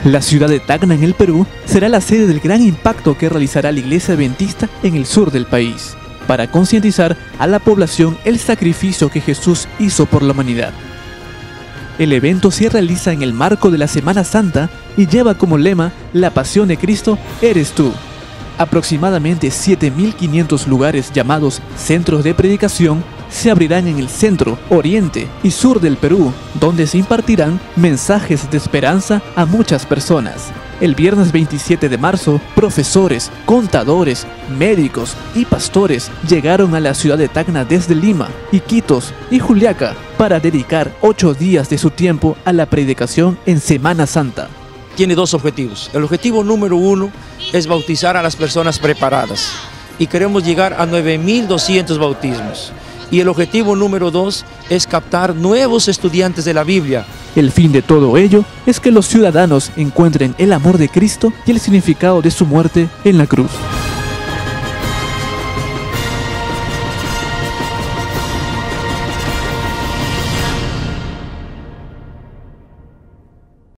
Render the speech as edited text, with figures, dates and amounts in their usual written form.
La ciudad de Tacna, en el Perú, será la sede del gran impacto que realizará la Iglesia Adventista en el sur del país, para concientizar a la población el sacrificio que Jesús hizo por la humanidad. El evento se realiza en el marco de la Semana Santa y lleva como lema «La pasión de Cristo eres tú». Aproximadamente 7.500 lugares llamados centros de predicación se abrirán en el centro, oriente y sur del Perú, donde se impartirán mensajes de esperanza a muchas personas. El viernes 27 de marzo, profesores, contadores, médicos y pastores llegaron a la ciudad de Tacna desde Lima, Iquitos y Juliaca para dedicar 8 días de su tiempo a la predicación en Semana Santa. Tiene 2 objetivos. El objetivo número 1 es bautizar a las personas preparadas y queremos llegar a 9.200 bautismos. Y el objetivo número 2 es captar nuevos estudiantes de la Biblia. El fin de todo ello es que los ciudadanos encuentren el amor de Cristo y el significado de su muerte en la cruz.